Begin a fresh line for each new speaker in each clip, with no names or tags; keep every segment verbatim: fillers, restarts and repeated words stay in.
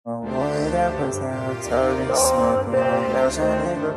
Oh boy, that pussy I'm talking, smoking on that shit, nigga,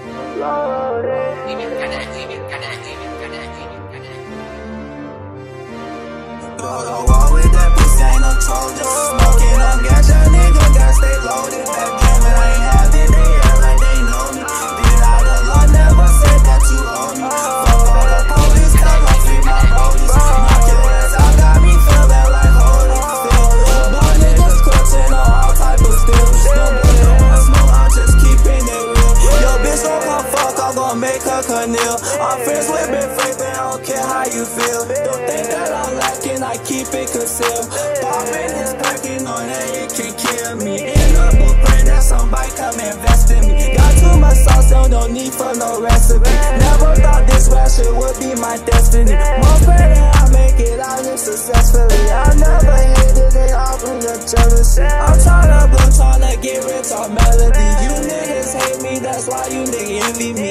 Go to war with that pussy, ain't no Trojan. Smoking on gas, your nigga got stay loaded. Back then, but I ain't have it, they act like they know me. Did out the law, never said that you owe me. Fuck all the police, cause I feed my police. Knock your ass out, got me feeling like Holyfield. Boy, niggas clutching on all type of steel. Don't boy, don't want smoke, I'm just keeping it real. Yo, bitch, don't come fuck, I'm gon' make her Canil. I'm friends with Ben Franklin, I don't care how you feel. Don't think that I'm lacking, I keep it concealed. Poppin' his packing on that, it can kill me. In a blueprint that somebody come invest in me. Got too much sauce, so no need for no recipe. Never thought this rap shit would be my destiny. More better I make it out here successfully. I never hated they offering the jealousy. I'm tryna blow, tryna get rich on melody. You niggas hate me, that's why you niggas envy me.